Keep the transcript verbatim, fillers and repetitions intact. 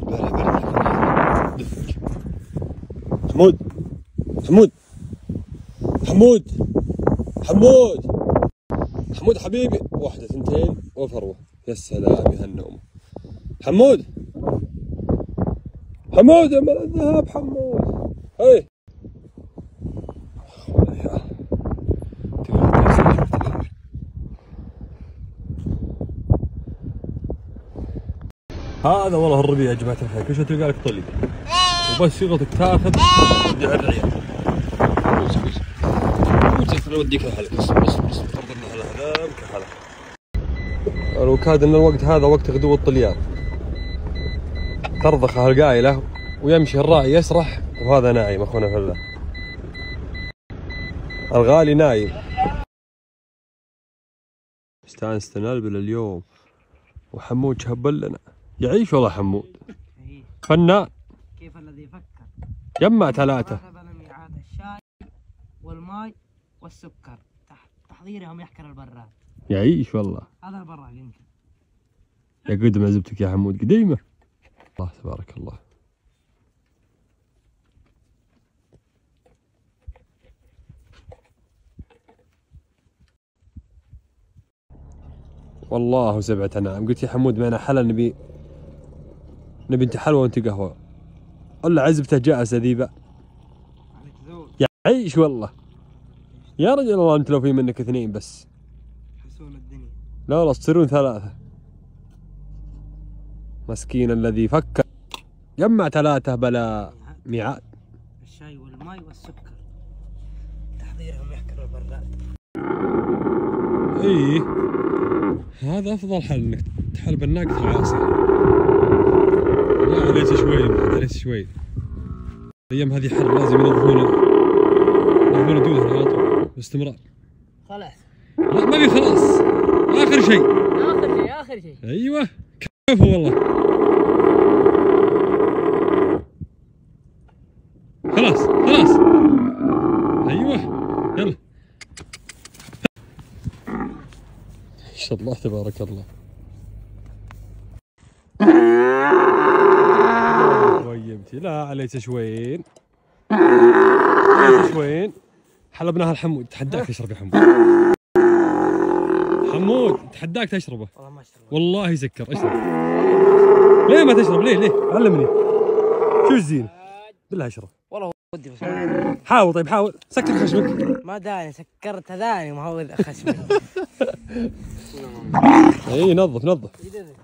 بلا بلا دفك. حمود حمود حمود حمود حمود حبيبي، واحدة ثنتين وفروة. يا سلام يا هالنوم. حمود حمود يا مال الذهب حمود. هي هذا والله الربيع يا جماعة الخير، كل شوي تلقى لك طلي وبس شغلتك تاخذ تودي على الريال. بص بص اوديك الحلقة. بص بص بص ارضنا على هذا كحلقة. الوكاد ان الوقت هذا وقت غدو الطليان. ترضخ هالقايلة ويمشي الراعي يسرح وهذا نايم. اخونا في الله الغالي نايم. استانست نلبل اليوم وحمود شهبل لنا. يعيش والله حمود فنان. كيف الذي فكر جمع ثلاثة الشاي والماء والسكر تحضيرهم يحكر البراد. يعيش والله. هذا البراد يمكن يا قدم عزبتك يا حمود قديمة. الله تبارك الله. والله سبعة نعم. قلت يا حمود معنا حلا نبي نبي انت حلوة وانت قهوة. الا عزبته جاء ذيبة. يعيش والله يا رجل. الله انت لو في منك اثنين بس يحسون الدنيا. لا لا تصيرون ثلاثة. مسكين الذي فكر جمع ثلاثة بلا ميعاد. الشاي والماء والسكر تحضيرهم يحكر البراد. ايه هذا افضل حل انك تحلب الناقة العاصي. لا ليس شوي ليس شوي. الايام هذه حر لازم ينظفون ينظفون الدودة على طول باستمرار. خلاص لا ما في خلاص. اخر شيء اخر شيء اخر شيء. ايوه كفو والله. خلاص خلاص ايوه يلا. ما شاء الله تبارك الله. ويمتي لا عليك شوين. عليك شوين. حلبناها الحمود. تحداك تشرب يا حمود. حمود تحداك تشربه. والله ما اشرب. والله يسكر. اشرب. ليه ما تشرب؟ ليه ليه؟ علمني. شو الزين؟ بالله اشرب. والله ودي بس. حاول طيب حاول. سكر خشمك. ما داني سكرت ثاني ما هو خشمي. اي نظف نظف.